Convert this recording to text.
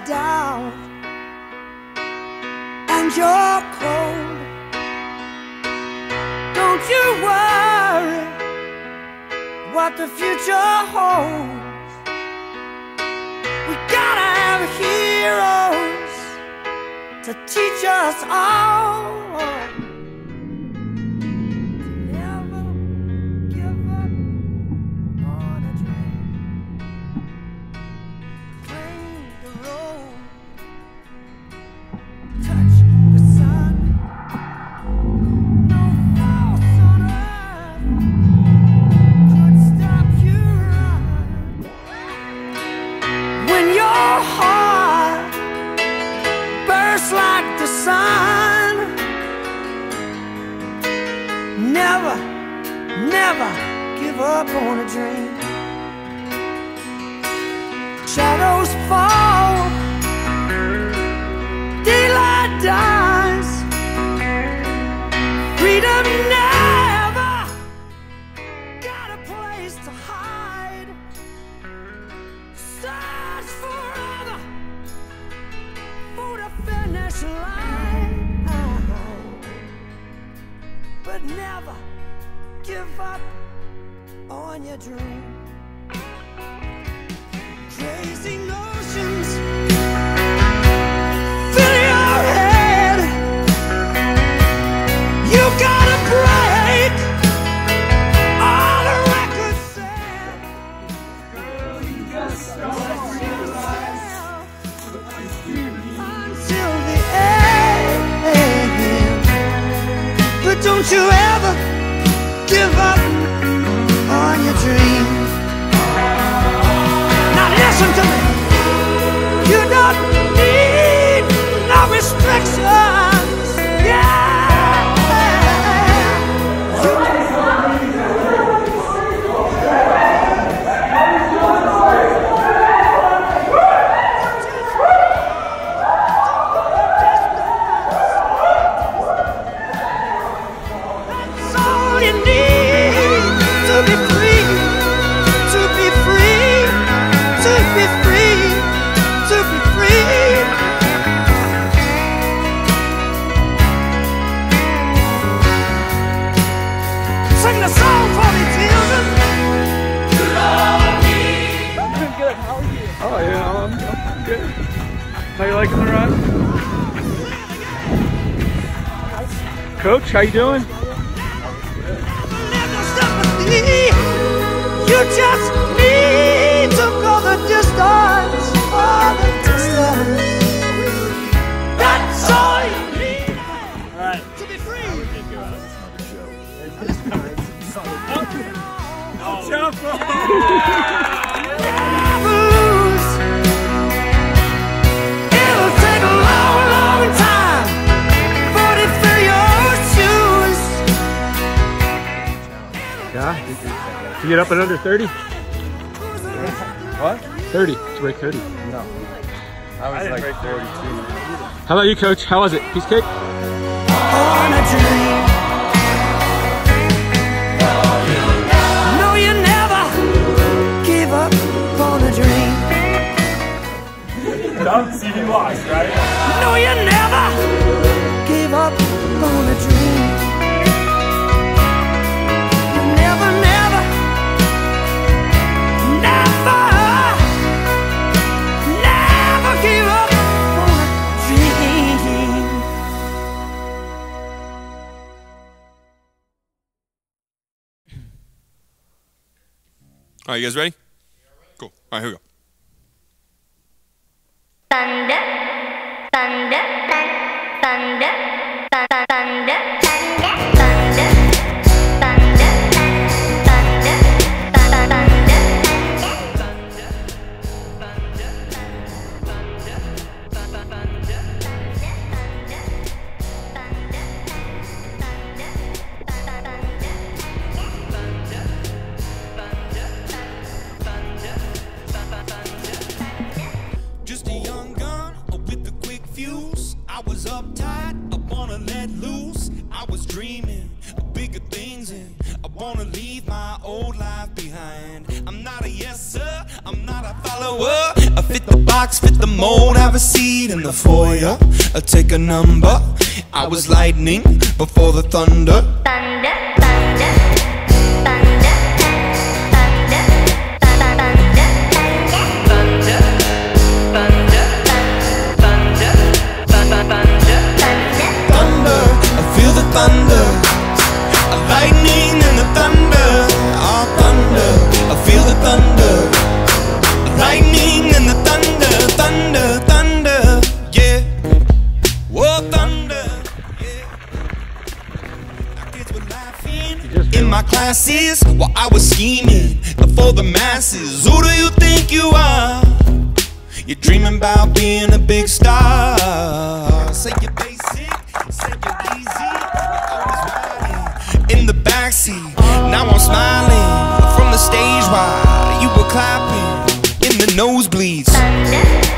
doubt and you're cold. Don't you worry what the future holds. We gotta have heroes to teach us all. Like the sun, never, never give up on a dream. Shadows fall, daylight dies, freedom never got a place to hide. Search forever for the finish line, but never give up on your dream. Crazy notions fill your head. You gotta break all the records set. Until the end. But don't you ever give up on your dream. Now listen to me. You don't need no restrictions. Yeah. Sing the song for me, children. You love me. I'm doing good. How are you? Oh yeah, I'm good. How you liking the run? Coach, how you doing? You just need to go the distance, That's all you need. All right. To be free. Never lose. It'll take a long, long time for to fill your shoes. Yeah? You get up at under 30? What? 30. Did you break 30? No. I was like 42. How about you, Coach? How was it? Piece of cake? On a dream. No, you never give up on a dream. Don't see you lost, right? No, you never give up on a dream. You never, never, never, never give up on a dream. All right, you guys ready? Cool. All right, here we go. Thunder, thunder, thunder, thunder, thunder, thunder, thunder, thunder, thunder, Just a young gun with a quick fuse. I was uptight, I wanna let loose. I I was dreaming of bigger things, and I wanna leave my old life behind. I'm not a yes sir, I'm not a follower. I fit the box, fit the mold, have a seat in the foyer. I take a number. I was lightning before the thunder. Thunder, thunder, thunder, thunder, thunder, thunder, thunder, thunder, thunder, Thunder, I feel the thunder. A lightning and the thunder. Oh, thunder, I feel the thunder. A lightning and the thunder. Thunder, thunder, yeah. Whoa, thunder, yeah. Our kids were laughing in my classes while I was scheming for the masses. Who do you think you are? You're dreaming about being a big star. Say you're basic, say you're easy. You're always riding in the backseat. Now I'm smiling from the stage while you were clapping in the nosebleeds. thunder,